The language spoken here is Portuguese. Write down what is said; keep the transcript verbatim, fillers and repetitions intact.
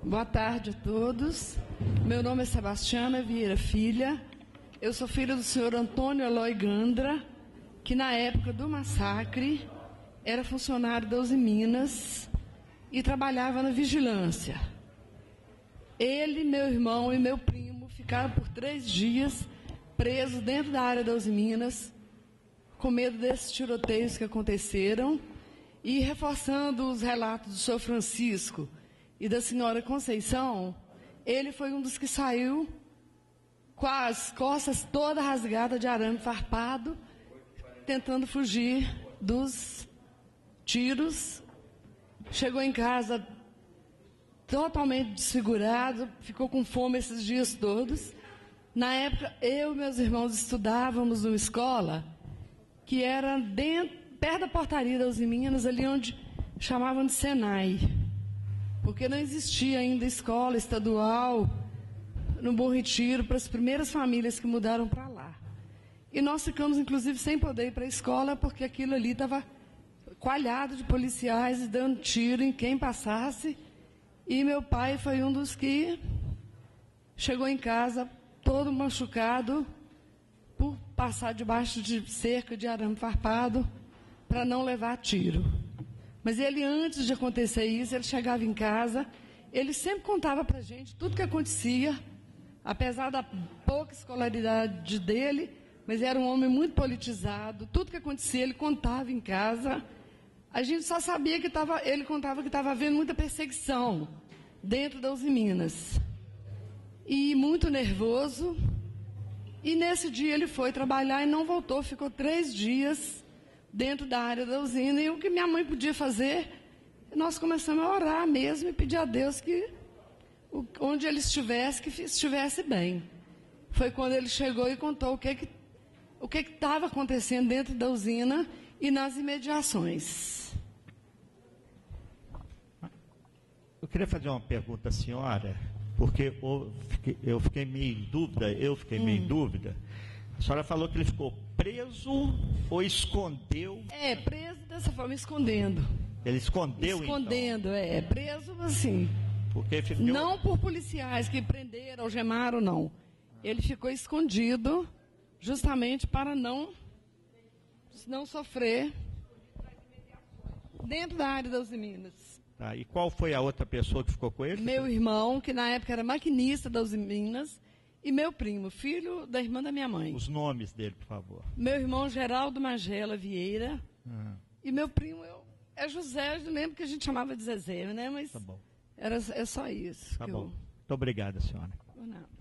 Boa tarde a todos. Meu nome é Sebastiana Vieira Filha. Eu sou filha do senhor Antônio Eloy Gandra, que na época do massacre era funcionário da Uzi Minas e trabalhava na vigilância. Ele, meu irmão e meu primo ficaram por três dias presos dentro da área da Uzi Minas, com medo desses tiroteios que aconteceram, e reforçando os relatos do senhor Francisco e da senhora Conceição, ele foi um dos que saiu com as costas toda rasgada de arame farpado, tentando fugir dos tiros. Chegou em casa totalmente desfigurado, ficou com fome esses dias todos. Na época, eu e meus irmãos estudávamos numa escola que era dentro, perto da portaria da Uzi Minas, ali onde chamavam de Senai, porque não existia ainda escola estadual no Bom Retiro para as primeiras famílias que mudaram para lá. E nós ficamos, inclusive, sem poder ir para a escola, porque aquilo ali estava coalhado de policiais e dando tiro em quem passasse. E meu pai foi um dos que chegou em casa todo machucado por passar debaixo de cerca de arame farpado para não levar tiro. Mas ele, antes de acontecer isso, ele chegava em casa, ele sempre contava para a gente tudo que acontecia, apesar da pouca escolaridade dele, mas era um homem muito politizado, tudo que acontecia ele contava em casa. A gente só sabia que tava, ele contava que estava havendo muita perseguição dentro da Uzi Minas. E muito nervoso. E nesse dia ele foi trabalhar e não voltou, ficou três dias dentro da área da usina. E o que minha mãe podia fazer, nós começamos a orar mesmo e pedir a Deus que, onde ele estivesse, que estivesse bem. Foi quando ele chegou e contou o que que, o que que estava acontecendo dentro da usina e nas imediações. Eu queria fazer uma pergunta à senhora, porque eu fiquei, eu fiquei meio em dúvida, eu fiquei hum. meio em dúvida. A senhora falou que ele ficou preso ou escondeu? É, preso dessa forma, escondendo. Ele escondeu, Escondendo, então? é. Preso, assim. Porque ficou... Não por policiais que prenderam, algemaram, não. Ele ficou escondido justamente para não, não sofrer dentro da área das Minas. Tá, e qual foi a outra pessoa que ficou com ele? Meu irmão, que na época era maquinista da Uzi Minas, e meu primo, filho da irmã da minha mãe. Os nomes dele, por favor. Meu irmão Geraldo Magela Vieira, uhum. e meu primo eu, é José, eu lembro que a gente chamava de Zezé, né? Mas tá bom. Era, é só isso. Tá que bom. eu... Muito obrigado, senhora. Por nada.